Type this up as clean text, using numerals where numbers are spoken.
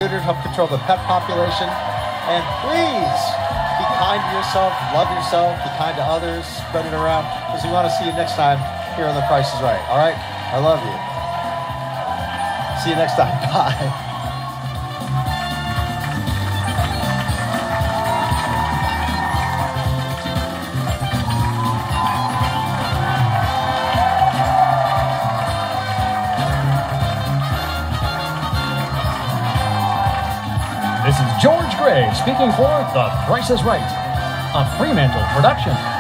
Help control the pet population. And please be kind to yourself, love yourself, be kind to others, spread it around, because we want to see you next time here on The Price is Right. All right? I love you. See you next time. Bye. This is George Gray speaking for The Price is Right, a Fremantle production.